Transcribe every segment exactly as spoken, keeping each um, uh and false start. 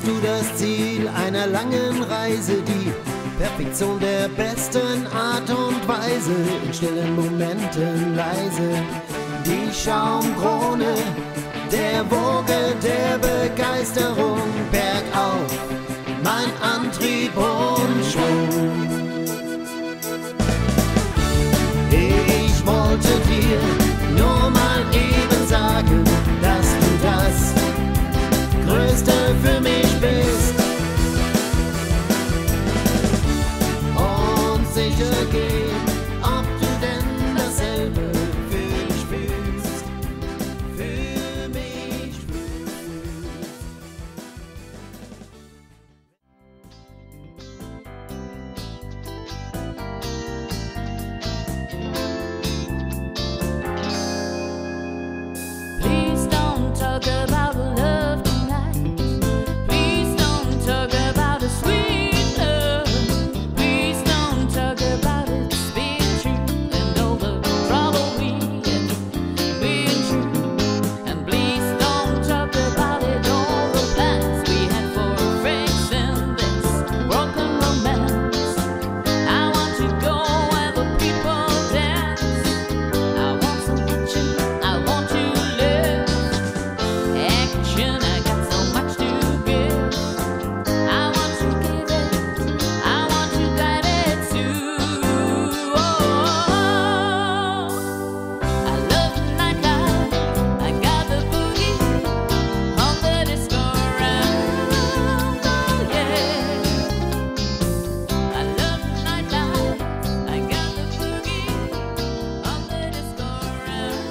bist du das Ziel einer langen Reise, die Perfektion der besten Art und Weise, in stillen Momenten leise, die Schaumkrone der Woge der Begeisterung, bergauf, mein Antrieb und Schwung. Ich wollte dir nur mal eben sagen, dass du das Größte für mich bist und sicher gehen, ob du denn dasselbe für dich fühlst, für mich fühlst. Please don't talk about love tonight. Please don't talk about a sweet love. Please don't talk about it's being true and all the trouble we had being true. And please don't talk about it, all the plans we had for fixing this broken romance. I want to go where the people dance. I want some action, I want to live. Action, I got so much to give. I want to give it, I want to guide it too. Oh, I love the nightlife, I got the boogie on the disco round. Oh yeah, I love the nightlife, I got the boogie on the disco round.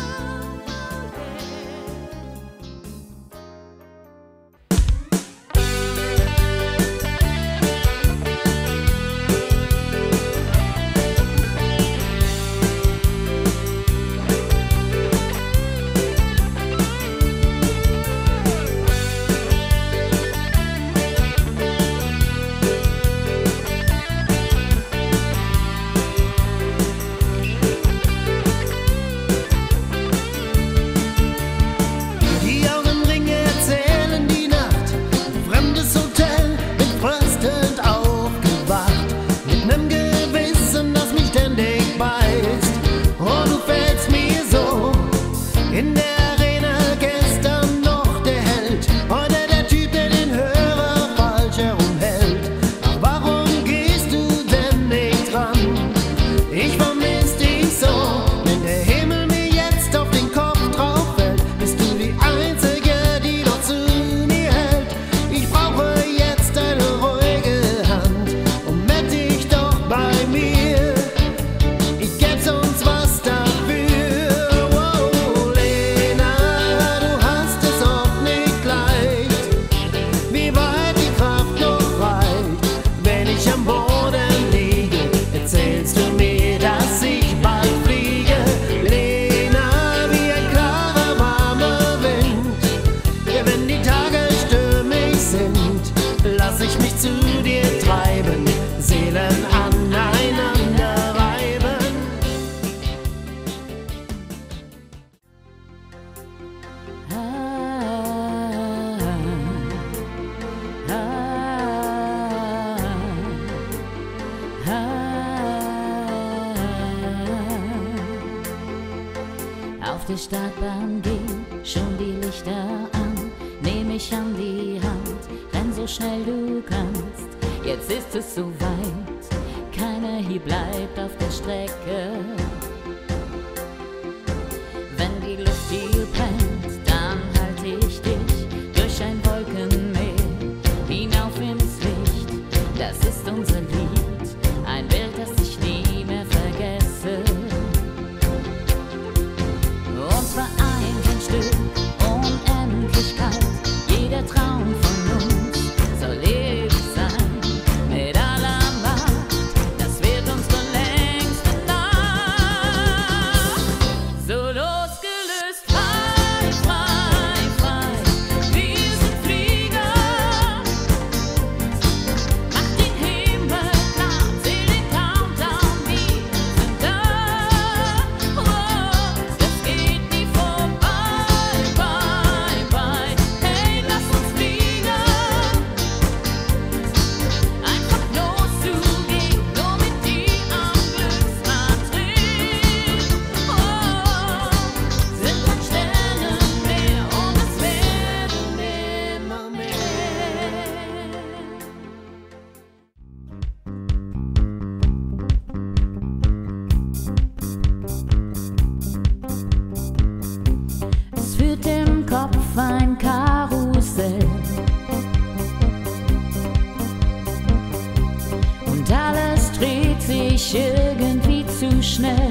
Die Augenringe erzählen die Nacht, fremdes Hotel, bin fröstelnd aufgewacht, mit nem Gewissen, das mich ständig beißt. Oh, du fällst mir so in der Arena, gestern noch der Held, heute der Typ, der den Hörer falsch herumhält. Ach, warum gehst du denn nicht ran? Ich vermiss dich so, wenn der Himmel mir jetzt auf den Kopf drauf fällt, bist du die Einzige, die noch zu mir hält. Ich brauche jetzt eine ruhige Hand und meld dich doch bei mir. Ich gäb sonst was dafür. Oh, Lena, du hast es oft nicht leicht, wie weit die Kraft noch reicht. Wenn ich am Boden liege, erzählst du mir, dass ich bald fliege. Lena, wie ein klarer, warmer Wind. Ja, wenn die Tage stürmig sind, lass ich mich zu dir treiben, Seelen aneinander reiben. Auf der Startbahn gehen schon die Lichter an. Nehm mich an die Hand, renn so schnell du kannst. Jetzt ist es soweit, keiner hier bleibt auf der Strecke. Wenn die Luft hier brennt, dann halte ich dich durch ein Wolkenmeer hinauf ins Licht. Das ist unser Lied, ein Bild, das ich nie mehr vergesse. Uns vereint ein Stück Unendlichkeit, jeder Traum von uns soll ewig sein. Mit aller Macht, das wird unsere längste Nacht. So losgelöst, frei, frei, frei, wir sind Flieger. Mach den Himmel schnell.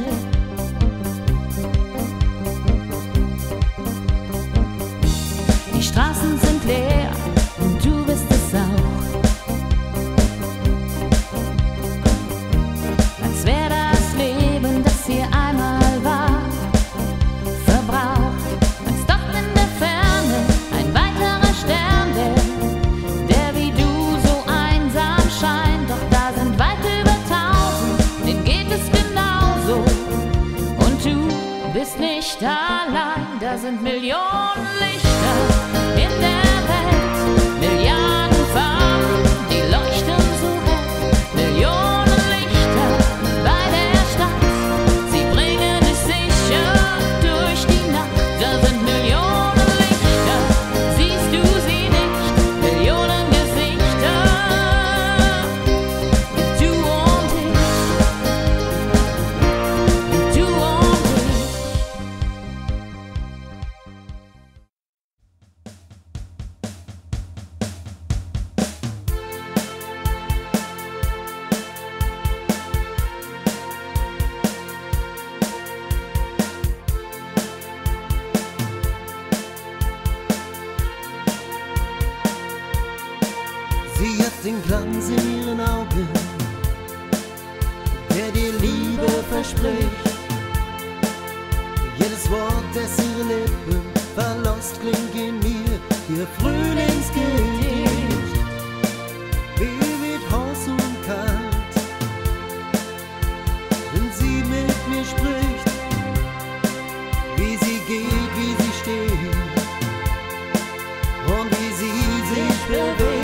Die Straßen sind leer und du bist es auch. Als wäre das Leben, das hier einmal war, verbraucht. Als doch in der Ferne ein weiterer Stern wäre, der wie du so einsam scheint. Doch da sind weit über tausend, denen geht es genauso. Und du bist nicht allein, da sind Millionen Lichter in der Welt, Milliarden Farben, die leuchten so hell. Millionen Lichter bei der Stadt, sie bringen dich sicher durch die Nacht. Da sind Millionen Lichter, siehst du sie nicht? Millionen Gesichter, du und ich, du und ich. Sie hat den Glanz in ihren Augen, der dir Liebe verspricht. Jedes Wort, das ihre Lippen verlost, klingt in mir ihr Frühlingsgedicht. Mir wird heiß und kalt, wenn sie mit mir spricht. Wie sie geht, wie sie steht und wie sie sich bewegt.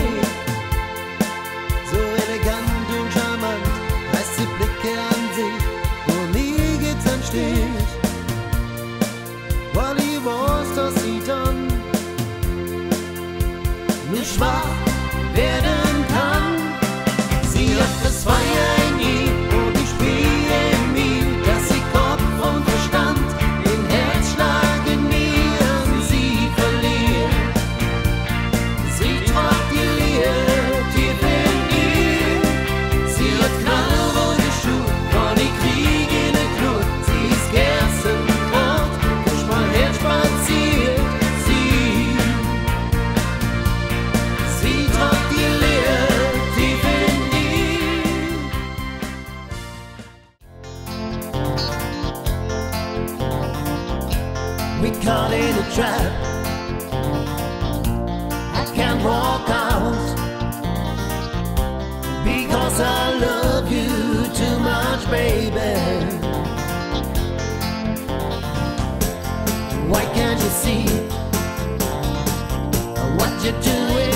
Nur schwach werden kann. Sie hat das Feuer in ihr und ich spüre in mir, dass sie Kopf und Verstand, den Herzschlag in mir an sie verliert. Sie tragt ihr Lied tief in ihr. Sie hat knallrote Schuhe von die Krieg in der Glut. Sie ist Gerstenkraut, durch mein Herz spaziert. We caught in a trap, I can't walk out, because I love you too much, baby. Why can't you see what you're doing?